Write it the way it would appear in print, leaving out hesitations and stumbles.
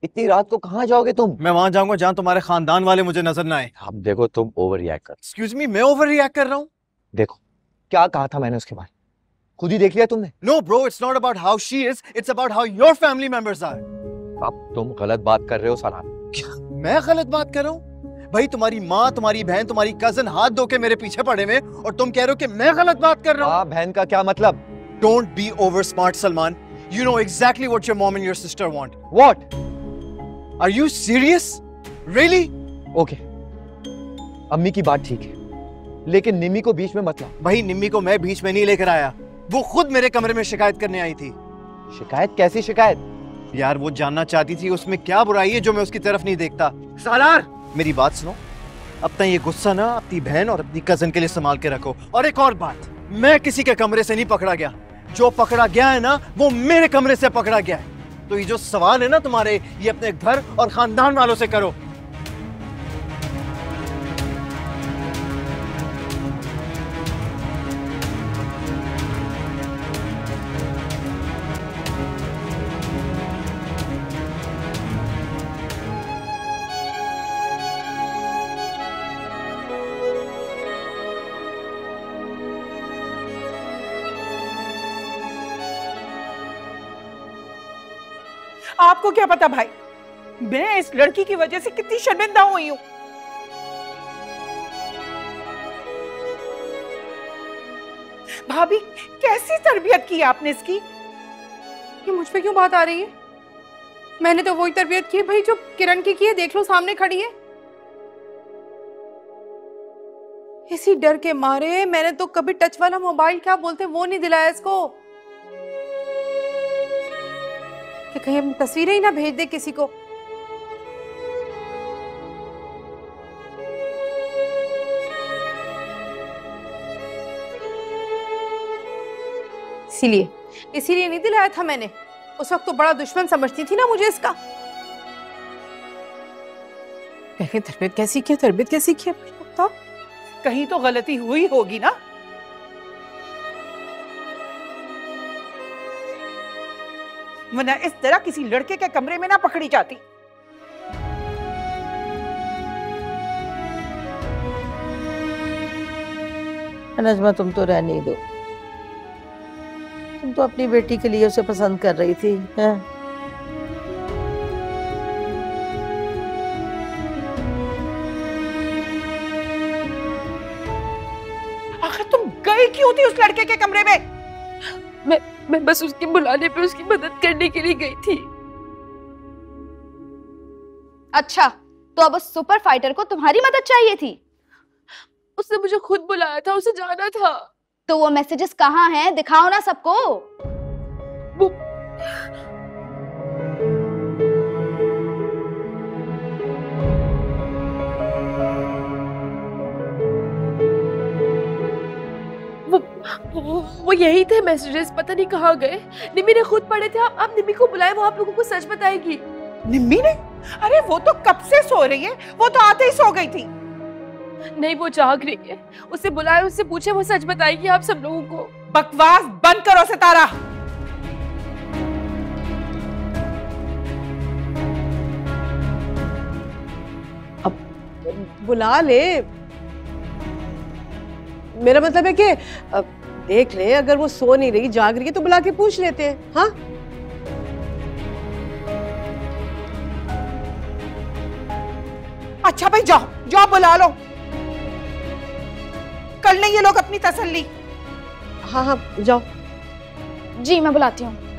इतनी रात को कहाँ जाओगे तुम? मैं वहां जाऊंगा जहां तुम्हारे खानदान वाले मुझे नजर ना आए। अब देखो तुम ओवर रिएक्ट कर। एक्सक्यूज मी, मैं ओवर रिएक्ट कर रहा हूँ? देखो क्या कहा था मैंने उसके बारे में, खुद ही देख लिया तुमने। No bro, it's not about how she is, it's about how your family members are. अब तुम गलत बात कर रहे हो सलार। मैं गलत बात कर रहा हूँ? भाई तुम्हारी माँ, तुम्हारी बहन, तुम्हारी कजन हाथ धो के मेरे पीछे पड़े हुए और तुम कह रहे हो कि मैं गलत बात कर रहा हूँ? माँ बहन का क्या मतलब? Don't be over smart, Salman. You know exactly what your mom and your sister want. What? Are you serious? Really? Okay. अम्मी की बात ठीक है, लेकिन निम्मी को बीच में मत लाओ। भाई निम्मी को मैं बीच में नहीं लेकर आया, वो खुद मेरे कमरे में शिकायत करने आई थी। शिकायत? कैसी शिकायत? यार वो जानना चाहती थी उसमें क्या बुराई है जो मैं उसकी तरफ नहीं देखता। सालार, मेरी बात सुनो, अब तक ये गुस्सा ना अपनी बहन और अपनी कजन के लिए संभाल के रखो। और एक और बात, मैं किसी के कमरे से नहीं पकड़ा गया, जो पकड़ा गया है ना वो मेरे कमरे से पकड़ा गया है। तो ये जो सवाल है ना तुम्हारे, ये अपने घर और खानदान वालों से करो। आपको क्या पता भाई, मैं इस लड़की की वजह से कितनी शर्मिंदा हुई हूं। भाभी, कैसी तरबियत की आपने इसकी? ये मुझ पे क्यों बात आ रही है? मैंने तो वही तरबियत की भाई जो किरण की है, देख लो सामने खड़ी है। इसी डर के मारे मैंने तो कभी टच वाला मोबाइल क्या बोलते वो नहीं दिलाया इसको, कि कहीं अपनी तस्वीरें ही ना भेज दे किसी को। इसीलिए नहीं दिलाया था मैंने। उस वक्त तो बड़ा दुश्मन समझती थी ना मुझे इसका। तरबियत कैसी की, तरबियत कैसी की? तो कहीं तो गलती हुई होगी ना। वरना इस तरह किसी लड़के के कमरे में ना पकड़ी जाती। नजमा, तुम तो रहने ही दो, तुम तो अपनी बेटी के लिए उसे पसंद कर रही थी, हैं? आखिर तुम गई क्यों थी उस लड़के के कमरे में? मैं बस उसके बुलाने पे उसकी मदद करने के लिए गई थी। अच्छा, तो अब उस सुपर फाइटर को तुम्हारी मदद चाहिए थी? उसने मुझे खुद बुलाया था, उसे जाना था। तो वो मैसेजेस कहाँ हैं? दिखाओ ना सबको। वो यही थे मैसेजेस, पता नहीं कहाँ गए। निम्मी ने खुद पढ़े थे। आप निम्मी को बुलाए, वो आप लोगों को सच बताएगी। निम्मी ने? अरे वो तो कब से सो रही है, वो तो आते ही सो गई थी। नहीं, वो जाग रही है, उसे बुलाए, उससे पूछे, वो सच बताएगी आप सब लोगों को। बकवास बंद करो सितारा। अब बुला ले, मेरा मतलब है कि देख ले, अगर वो सो नहीं रही, जाग रही है तो बुला के पूछ लेते हैं। हाँ, अच्छा भाई, जाओ जाओ बुला लो, कर लें ये लोग अपनी तसल्ली। हाँ हाँ, जाओ। जी मैं बुलाती हूँ।